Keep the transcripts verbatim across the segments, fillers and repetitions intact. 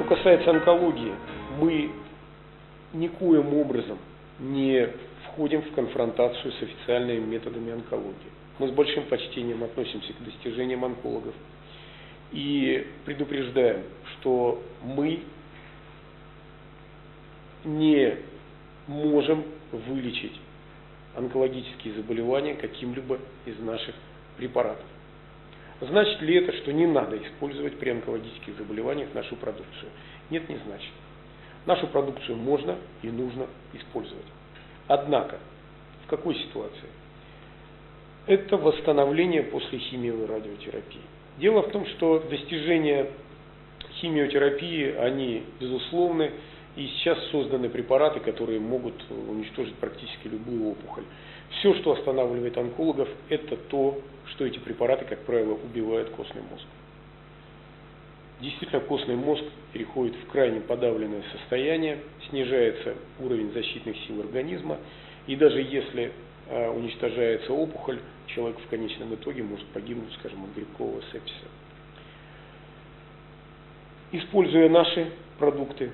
касается онкологии, мы никоим образом не входим в конфронтацию с официальными методами онкологии. Мы с большим почтением относимся к достижениям онкологов и предупреждаем, что мы не можем вылечить онкологические заболевания каким-либо из наших препаратов. Значит ли это, что не надо использовать при онкологических заболеваниях нашу продукцию? Нет, не значит. Нашу продукцию можно и нужно использовать. Однако, в какой ситуации? Это восстановление после химио- и радиотерапии. Дело в том, что достижения химиотерапии, они безусловны, и сейчас созданы препараты, которые могут уничтожить практически любую опухоль. Все, что останавливает онкологов, это то, что эти препараты, как правило, убивают костный мозг. Действительно, костный мозг переходит в крайне подавленное состояние, снижается уровень защитных сил организма, и даже если э, уничтожается опухоль, человек в конечном итоге может погибнуть, скажем, от грибкового сепсиса. Используя наши продукты,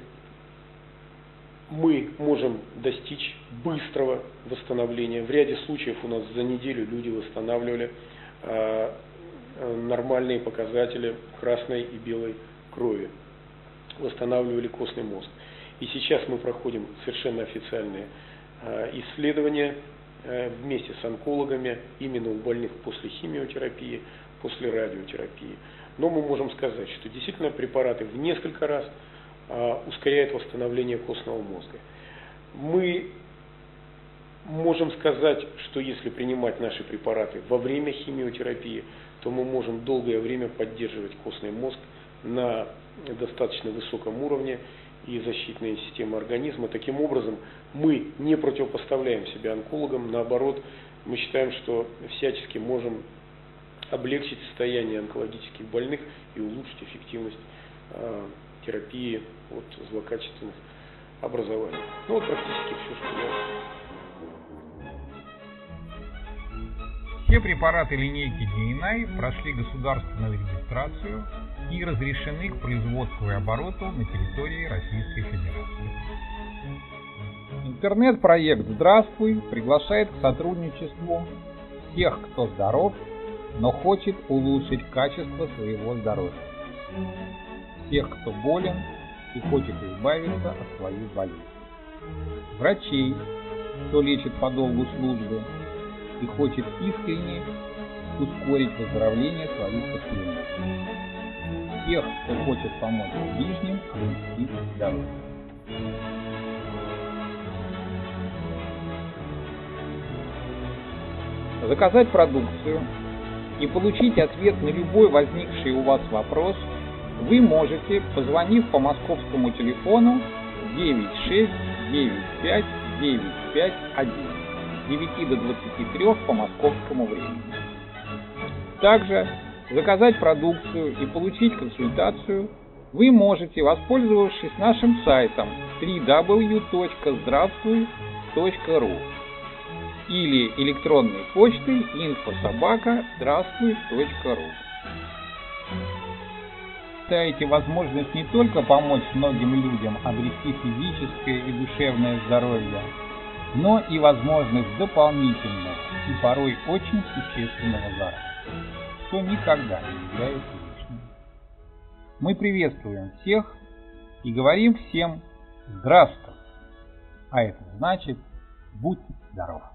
мы можем достичь быстрого восстановления. В ряде случаев у нас за неделю люди восстанавливали э, нормальные показатели красной и белой крови, восстанавливали костный мозг. И сейчас мы проходим совершенно официальные э, исследования э, вместе с онкологами именно у больных после химиотерапии, после радиотерапии. Но мы можем сказать, что действительно препараты в несколько раз ускоряет восстановление костного мозга. Мы можем сказать, что если принимать наши препараты во время химиотерапии, то мы можем долгое время поддерживать костный мозг на достаточно высоком уровне и защитные системы организма. Таким образом, мы не противопоставляем себя онкологам, наоборот, мы считаем, что всячески можем облегчить состояние онкологических больных и улучшить эффективность терапии от злокачественных образований. Ну вот практически все, что я... Все препараты линейки ди эн ай прошли государственную регистрацию и разрешены к производству и обороту на территории Российской Федерации. Интернет-проект «Здравствуй» приглашает к сотрудничеству всех, кто здоров, но хочет улучшить качество своего здоровья. Тех, кто болен и хочет избавиться от своей болезни. Врачей, кто лечит по долгу службы и хочет искренне ускорить выздоровление своих пациентов. Тех, кто хочет помочь ближним обрести здоровье. Заказать продукцию и получить ответ на любой возникший у вас вопрос вы можете, позвонив по московскому телефону девять шесть девять пять девять пять один с девяти до двадцати трёх по московскому времени. Также заказать продукцию и получить консультацию вы можете, воспользовавшись нашим сайтом дабл ю дабл ю дабл ю точка здравствуй точка ру или электронной почтой инфо собака здравствуй точка ру. Даете возможность не только помочь многим людям обрести физическое и душевное здоровье, но и возможность дополнительного и порой очень существенного заработка, что никогда не является лишним. Мы приветствуем всех и говорим всем «Здравствуй!», а это значит «Будь здоров!».